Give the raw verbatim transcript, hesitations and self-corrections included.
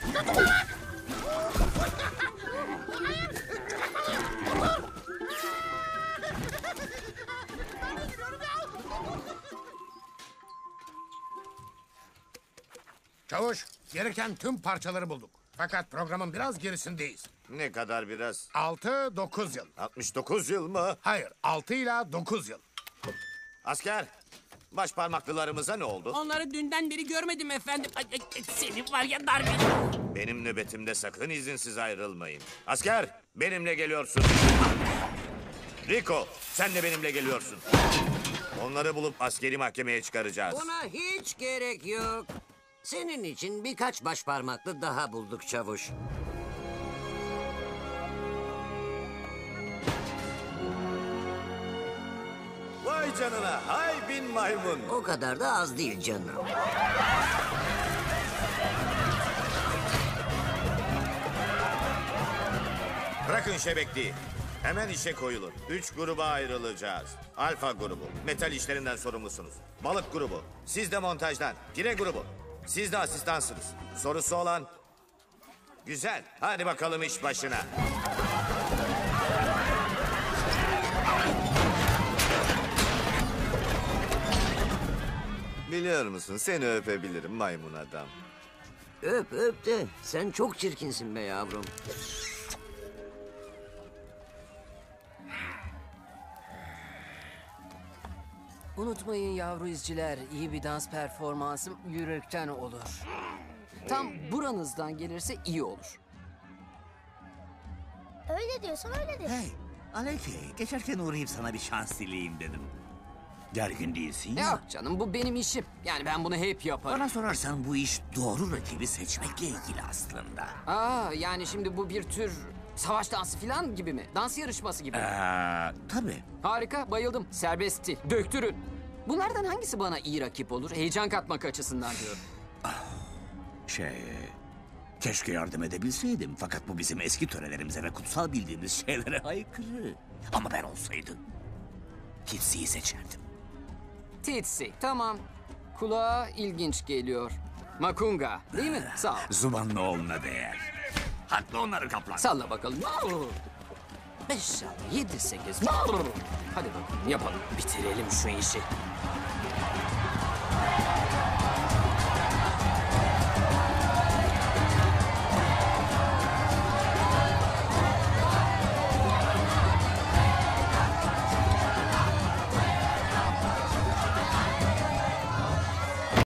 Çavuş, gereken tüm parçaları bulduk. Fakat programın biraz gerisindeyiz. Ne kadar biraz? Altı, dokuz yıl. altmış dokuz yıl mı? Hayır, altı ile dokuz yıl. Asker, baş parmaklılarımıza ne oldu? Onları dünden beri görmedim efendim. Ay, ay, ay, senin var ya darbe. Benim nöbetimde sakın izinsiz ayrılmayın. Asker, benimle geliyorsun. Rico, sen de benimle geliyorsun. Onları bulup askeri mahkemeye çıkaracağız. Buna hiç gerek yok. Senin için birkaç başparmaklı daha bulduk çavuş. Vay canına, hay bin maymun. O kadar da az değil canım. Bırakın şebekliği. Hemen işe koyulun. Üç gruba ayrılacağız. Alfa grubu, metal işlerinden sorumlusunuz. Balık grubu, siz de montajdan. Pire grubu, siz de asistansınız. Sorusu olan... Güzel, hadi bakalım iş başına. Biliyor musun, seni öpebilirim maymun adam. Öp öp de sen çok çirkinsin be yavrum. Unutmayın yavru izciler, iyi bir dans performansım yürekten olur. Tam buranızdan gelirse iyi olur. Öyle diyorsan öyledir. Hey, Aleki, geçerken uğrayıp sana bir şans dileyeyim dedim. Gergin değilsin ya. Yok canım, bu benim işim. Yani ben bunu hep yaparım. Bana sorarsan bu iş doğru rakibi seçmekle ilgili aslında. Aa, yani şimdi bu bir tür savaş dansı falan gibi mi? Dans yarışması gibi mi? Ee, tabii. Harika, bayıldım. Serbest stil, döktürün. Bunlardan hangisi bana iyi rakip olur? Heyecan katmak açısından diyorum. Şey... Keşke yardım edebilseydim. Fakat bu bizim eski törelerimize ve kutsal bildiğimiz şeylere aykırı. Ama ben olsaydım... Titsi'yi seçerdim. Titsi, tamam. Kulağa ilginç geliyor. Makunga, değil mi? Sağ ol. Zubanlı oğluna değer. Haklı onları kaplan. Salla bakalım. Beş, altı, yedi, sekiz. Hadi bakalım, yapalım. Bitirelim şu işi.